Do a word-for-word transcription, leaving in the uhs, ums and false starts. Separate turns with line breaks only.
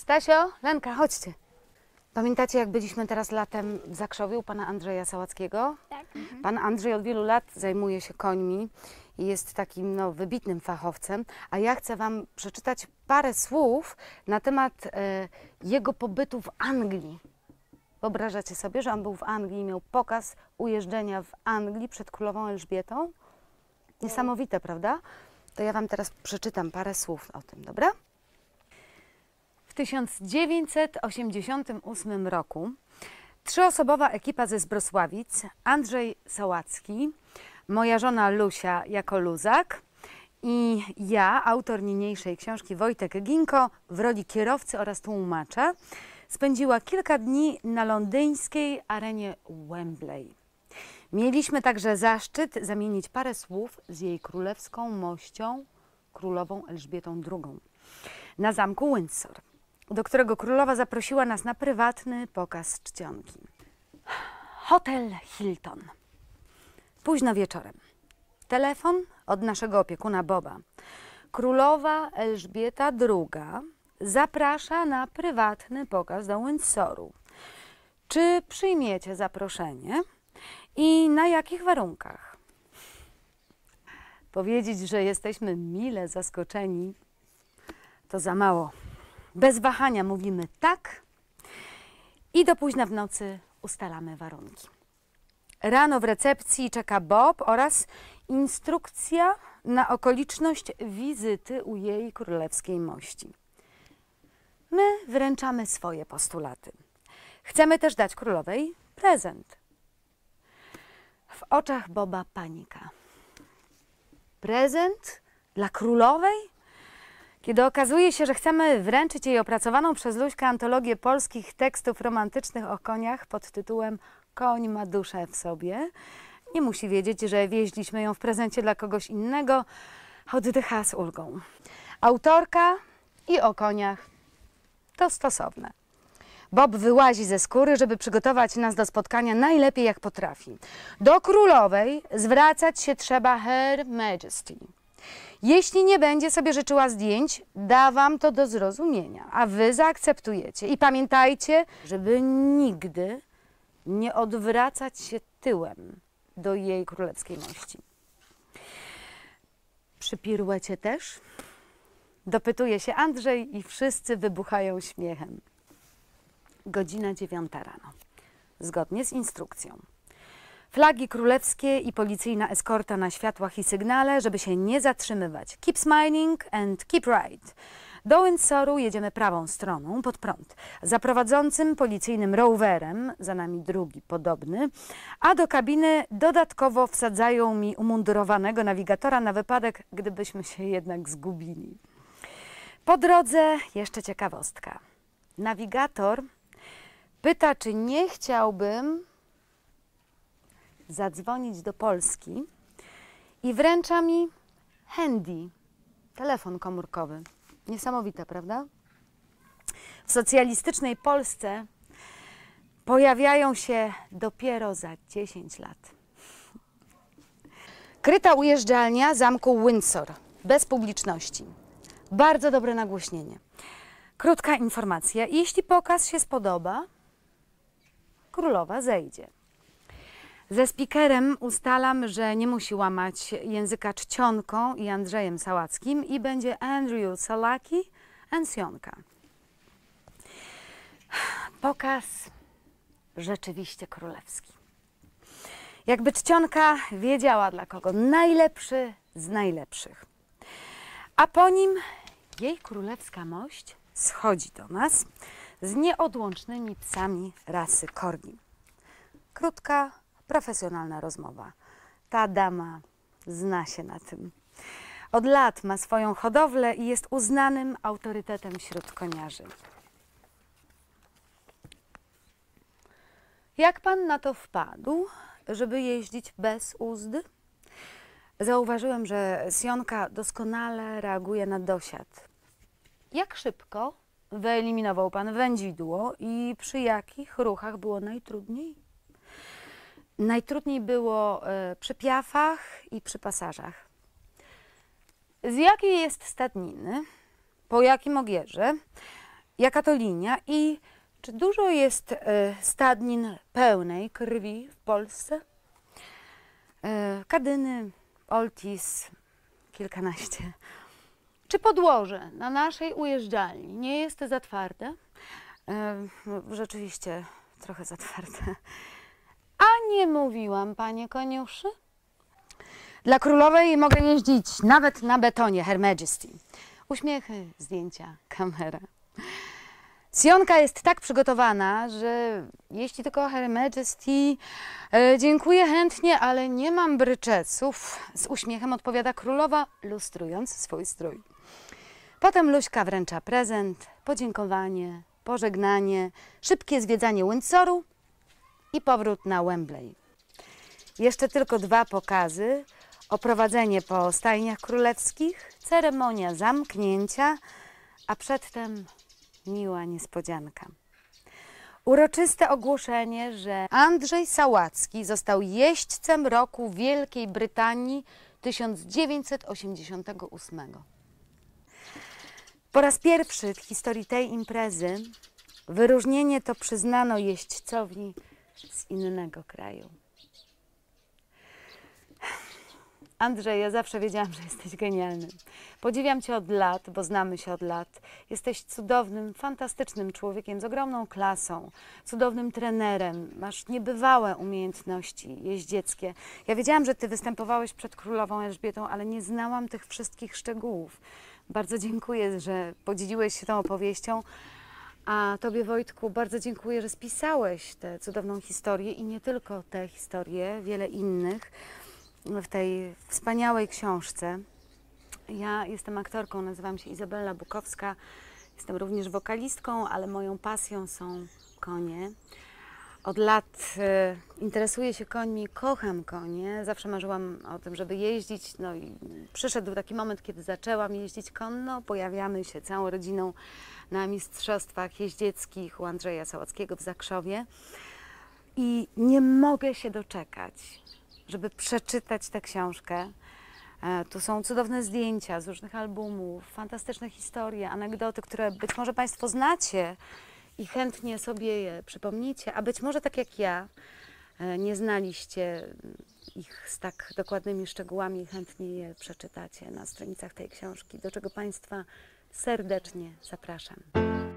Stasio, Lenka, chodźcie. Pamiętacie, jak byliśmy teraz latem w Zakrzowie u pana Andrzeja Sałackiego?
Tak. Mhm.
Pan Andrzej od wielu lat zajmuje się końmi i jest takim no, wybitnym fachowcem, a ja chcę wam przeczytać parę słów na temat e, jego pobytu w Anglii. Wyobrażacie sobie, że on był w Anglii i miał pokaz ujeżdżenia w Anglii przed królową Elżbietą? Niesamowite, prawda? To ja wam teraz przeczytam parę słów o tym, dobra? W tysiąc dziewięćset osiemdziesiątym ósmym roku trzyosobowa ekipa ze Zbrosławic, Andrzej Sałacki, moja żona Lusia jako Luzak i ja, autor niniejszej książki Wojtek Ginko, w roli kierowcy oraz tłumacza, spędziła kilka dni na londyńskiej arenie Wembley. Mieliśmy także zaszczyt zamienić parę słów z jej królewską mością, królową Elżbietą drugą, na zamku Windsor, do którego królowa zaprosiła nas na prywatny pokaz czcionki. Hotel Hilton. Późno wieczorem. Telefon od naszego opiekuna Boba. Królowa Elżbieta druga zaprasza na prywatny pokaz do Windsoru. Czy przyjmiecie zaproszenie i na jakich warunkach? Powiedzieć, że jesteśmy mile zaskoczeni, to za mało. Bez wahania mówimy tak i do późna w nocy ustalamy warunki. Rano w recepcji czeka Bob oraz instrukcja na okoliczność wizyty u jej królewskiej mości. My wręczamy swoje postulaty. Chcemy też dać królowej prezent. W oczach Boba panika. Prezent dla królowej? Kiedy okazuje się, że chcemy wręczyć jej opracowaną przez Luśkę antologię polskich tekstów romantycznych o koniach pod tytułem Koń ma duszę w sobie, nie musi wiedzieć, że wieźliśmy ją w prezencie dla kogoś innego, oddycha z ulgą. Autorka i o koniach to stosowne. Bob wyłazi ze skóry, żeby przygotować nas do spotkania najlepiej jak potrafi. Do królowej zwracać się trzeba Her Majesty. Jeśli nie będzie sobie życzyła zdjęć, da wam to do zrozumienia, a wy zaakceptujecie. I pamiętajcie, żeby nigdy nie odwracać się tyłem do jej królewskiej mości. Przy piruecie też? Dopytuje się Andrzej i wszyscy wybuchają śmiechem. Godzina dziewiąta rano. Zgodnie z instrukcją. Flagi królewskie i policyjna eskorta na światłach i sygnale, żeby się nie zatrzymywać. Keep smiling and keep right. Do Windsoru jedziemy prawą stroną, pod prąd. Za prowadzącym policyjnym rowerem, za nami drugi podobny, a do kabiny dodatkowo wsadzają mi umundurowanego nawigatora na wypadek, gdybyśmy się jednak zgubili. Po drodze jeszcze ciekawostka. Nawigator pyta, czy nie chciałbym zadzwonić do Polski i wręcza mi handy, telefon komórkowy. Niesamowite, prawda? W socjalistycznej Polsce pojawiają się dopiero za dziesięć lat. Kryta ujeżdżalnia zamku Windsor, bez publiczności. Bardzo dobre nagłośnienie. Krótka informacja. Jeśli pokaz się spodoba, królowa zejdzie. Ze speakerem ustalam, że nie musi łamać języka czcionką i Andrzejem Sałackim i będzie Andrew Salaki and Sionka. Pokaz rzeczywiście królewski. Jakby czcionka wiedziała dla kogo. Najlepszy z najlepszych. A po nim jej królewska mość schodzi do nas z nieodłącznymi psami rasy Corgi. Krótka, profesjonalna rozmowa. Ta dama zna się na tym. Od lat ma swoją hodowlę i jest uznanym autorytetem wśród koniarzy. Jak pan na to wpadł, żeby jeździć bez uzdy? Zauważyłem, że Sionka doskonale reaguje na dosiad. Jak szybko wyeliminował pan wędzidło i przy jakich ruchach było najtrudniej? Najtrudniej było y, przy piafach i przy pasażach. Z jakiej jest stadniny? Po jakim ogierze? Jaka to linia i czy dużo jest e, stadnin pełnej krwi w Polsce? E, Kadyny, Oltis, kilkanaście. Czy podłoże na naszej ujeżdżalni nie jest za twarde? E, no, rzeczywiście trochę za twarde. A nie mówiłam, panie koniuszy? Dla królowej mogę jeździć nawet na betonie, Her Majesty. Uśmiechy, zdjęcia, kamera. Sionka jest tak przygotowana, że jeśli tylko Her Majesty, e, dziękuję chętnie, ale nie mam bryczeców. Z uśmiechem odpowiada królowa, lustrując swój strój. Potem Luśka wręcza prezent, podziękowanie, pożegnanie, szybkie zwiedzanie Windsoru i powrót na Wembley. Jeszcze tylko dwa pokazy, oprowadzenie po stajniach królewskich, ceremonia zamknięcia, a przedtem miła niespodzianka. Uroczyste ogłoszenie, że Andrzej Sałacki został jeźdźcem roku Wielkiej Brytanii tysiąc dziewięćset osiemdziesiątego ósmego. Po raz pierwszy w historii tej imprezy wyróżnienie to przyznano jeźdźcowi z innego kraju. Andrzej, ja zawsze wiedziałam, że jesteś genialny. Podziwiam Cię od lat, bo znamy się od lat. Jesteś cudownym, fantastycznym człowiekiem z ogromną klasą, cudownym trenerem. Masz niebywałe umiejętności jeździeckie. Ja wiedziałam, że Ty występowałeś przed królową Elżbietą, ale nie znałam tych wszystkich szczegółów. Bardzo dziękuję, że podzieliłeś się tą opowieścią. A Tobie, Wojtku, bardzo dziękuję, że spisałeś tę cudowną historię i nie tylko tę historię, wiele innych w tej wspaniałej książce. Ja jestem aktorką, nazywam się Izabela Bukowska, jestem również wokalistką, ale moją pasją są konie. Od lat e, interesuję się końmi, kocham konie, zawsze marzyłam o tym, żeby jeździć, no i przyszedł taki moment, kiedy zaczęłam jeździć konno, pojawiamy się całą rodziną na mistrzostwach jeździeckich u Andrzeja Sałackiego w Zakrzowie i nie mogę się doczekać, żeby przeczytać tę książkę. E, tu są cudowne zdjęcia z różnych albumów, fantastyczne historie, anegdoty, które być może Państwo znacie i chętnie sobie je przypomnicie, a być może tak jak ja, e, nie znaliście ich z tak dokładnymi szczegółami i chętnie je przeczytacie na stronicach tej książki, do czego Państwa serdecznie zapraszam.